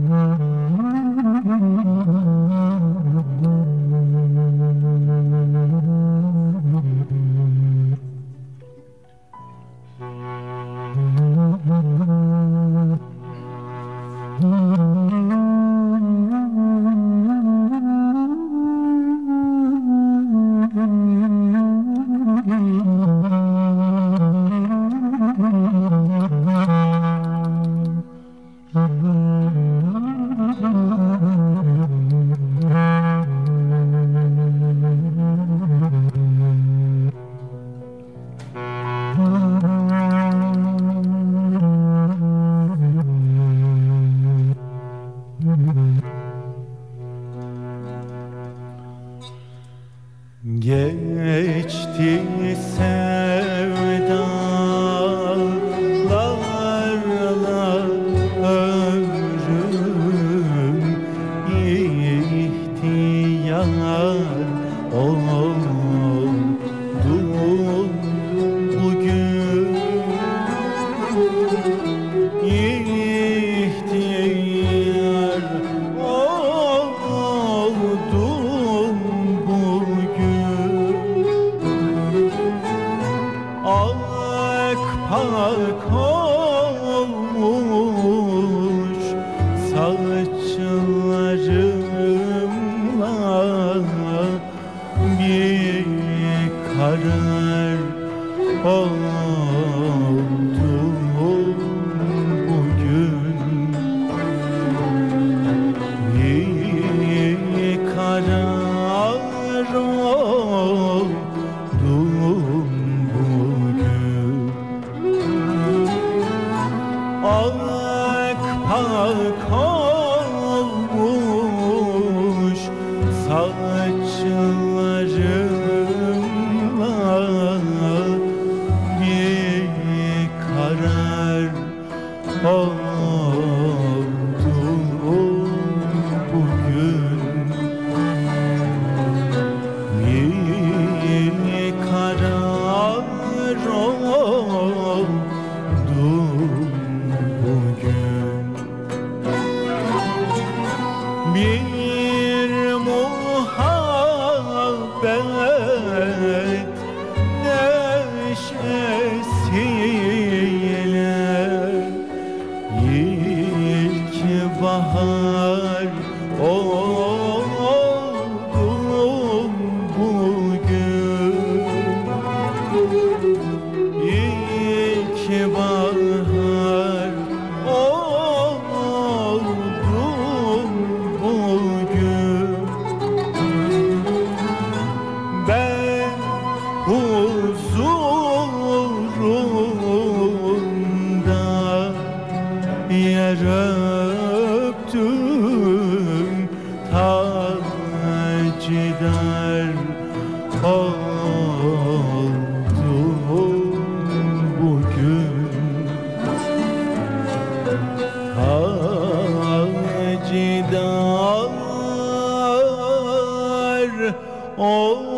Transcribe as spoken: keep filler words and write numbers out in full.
Geçti sevdalarla ömrüm, ihtiyar oldum bugün. İhtiyar oldum bugün. Akpak olmuş saçlarımla bir karar oldum bugün. Bir karar oldum bugün. Akpak olmuş saçlarımla bir karar oldum bugün. Bir karar oldum bugün. Bir muhabbet neşesiyle ilk bahar oldum bugün. İlk bahar oldum bugün. Ben huzurunda yer öptüm, tacidar oldum bugün. Tacidar oldum